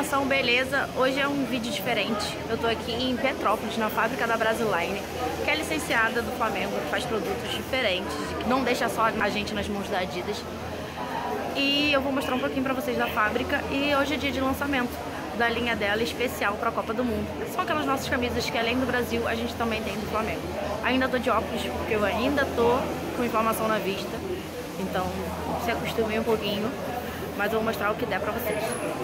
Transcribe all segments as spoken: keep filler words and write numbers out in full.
nação, beleza? Hoje é um vídeo diferente. Eu tô aqui em Petrópolis, na fábrica da Brasiline, que é licenciada do Flamengo, que faz produtos diferentes, que não deixa só a gente nas mãos da Adidas. E eu vou mostrar um pouquinho pra vocês da fábrica. E hoje é dia de lançamento da linha dela especial pra Copa do Mundo. São aquelas nossas camisas que, além do Brasil, a gente também tem do Flamengo. Ainda tô de óculos, porque eu ainda tô com inflamação na vista. Então, se acostumem um pouquinho, mas eu vou mostrar o que der pra vocês.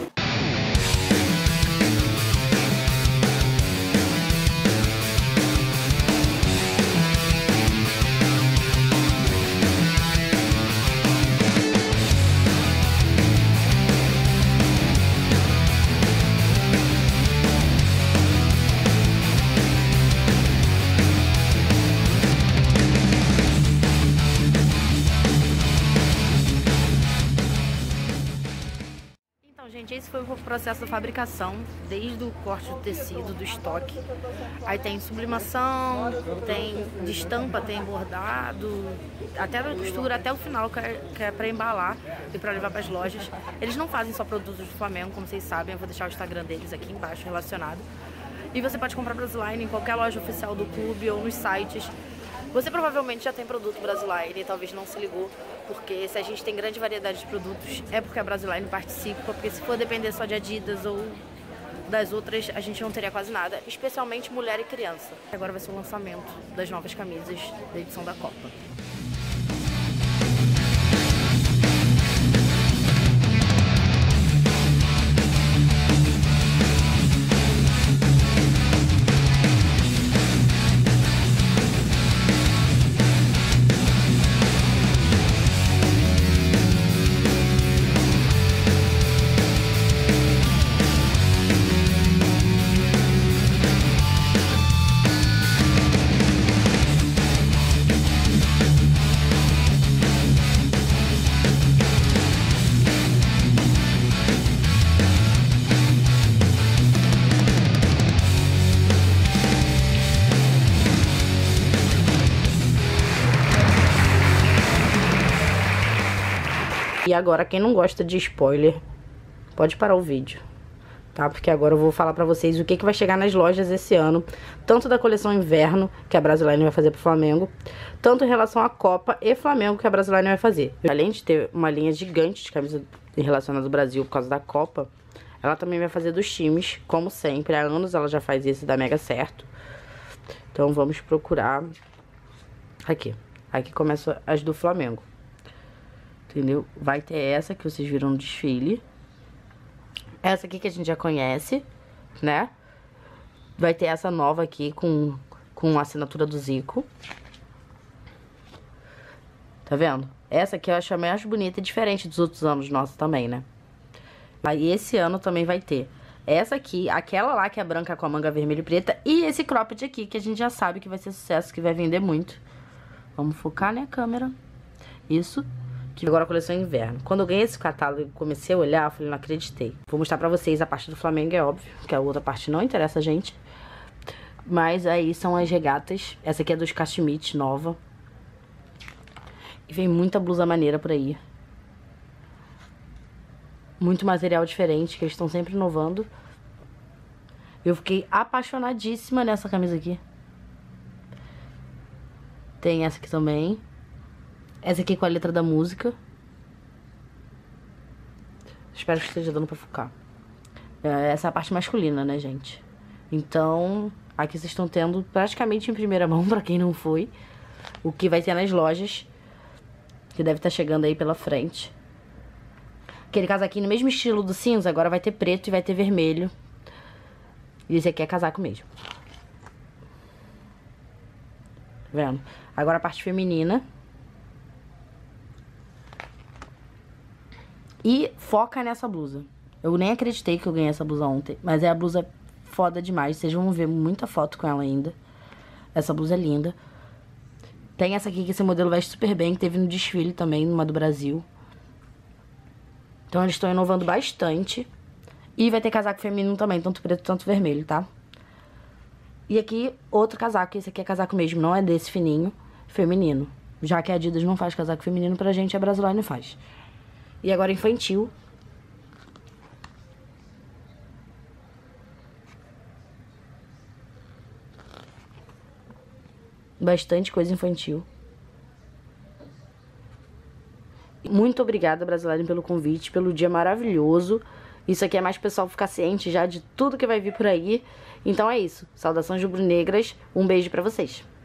Gente, esse foi o processo da fabricação, desde o corte do tecido, do estoque. Aí tem sublimação, tem de estampa, tem bordado, até a costura, até o final, que é, que é para embalar e para levar para as lojas. Eles não fazem só produtos do Flamengo, como vocês sabem, eu vou deixar o Instagram deles aqui embaixo relacionado. E você pode comprar Brasiline em qualquer loja oficial do clube ou nos sites. Você provavelmente já tem produto Brasiline e talvez não se ligou, porque se a gente tem grande variedade de produtos é porque a Brasiline participa, porque se for depender só de Adidas ou das outras, a gente não teria quase nada, especialmente mulher e criança. Agora vai ser o lançamento das novas camisas da edição da Copa. E agora, quem não gosta de spoiler, pode parar o vídeo, tá? Porque agora eu vou falar pra vocês o que, que vai chegar nas lojas esse ano, tanto da coleção inverno, que a Brasiline vai fazer pro Flamengo, tanto em relação à Copa e Flamengo, que a Brasiline vai fazer. Além de ter uma linha gigante de camisa relacionada ao Brasil por causa da Copa, ela também vai fazer dos times, como sempre. Há anos ela já faz isso e dá mega certo. Então vamos procurar aqui. Aqui começam as do Flamengo. Entendeu? Vai ter essa que vocês viram no desfile. Essa aqui que a gente já conhece, né? Vai ter essa nova aqui com, com a assinatura do Zico. Tá vendo? Essa aqui eu acho a mais bonita e diferente dos outros anos nossos também, né? Aí esse ano também vai ter essa aqui, aquela lá que é branca com a manga vermelha e preta. E esse cropped aqui, que a gente já sabe que vai ser sucesso, que vai vender muito. Vamos focar, né, câmera? Isso. Agora a coleção inverno. Quando eu ganhei esse catálogo e comecei a olhar, eu falei, não acreditei. Vou mostrar pra vocês a parte do Flamengo, é óbvio, que a outra parte não interessa a gente. Mas aí são as regatas. Essa aqui é dos Cachemite, nova. E vem muita blusa maneira por aí. Muito material diferente, que eles estão sempre inovando. Eu fiquei apaixonadíssima nessa camisa aqui. Tem essa aqui também. Essa aqui com a letra da música. Espero que esteja dando pra focar. Essa é a parte masculina, né, gente? Então, aqui vocês estão tendo praticamente em primeira mão, pra quem não foi, o que vai ter nas lojas, que deve estar chegando aí pela frente. Aquele casaquinho no mesmo estilo do cinza, agora vai ter preto e vai ter vermelho. E esse aqui é casaco mesmo. Tá vendo? Agora a parte feminina. E foca nessa blusa. Eu nem acreditei que eu ganhei essa blusa ontem, mas é a blusa foda demais. Vocês vão ver muita foto com ela ainda. Essa blusa é linda. Tem essa aqui que esse modelo veste super bem, que teve no desfile também, numa do Brasil. Então eles estão inovando bastante. E vai ter casaco feminino também, tanto preto, tanto vermelho, tá? E aqui, outro casaco. Esse aqui é casaco mesmo, não é desse fininho, feminino. Já que a Adidas não faz casaco feminino pra gente, a Brasiline faz. E agora infantil. Bastante coisa infantil. Muito obrigada, Brasileirão, pelo convite, pelo dia maravilhoso. Isso aqui é mais pro pessoal ficar ciente já de tudo que vai vir por aí. Então é isso. Saudações rubro-negras. Um beijo pra vocês.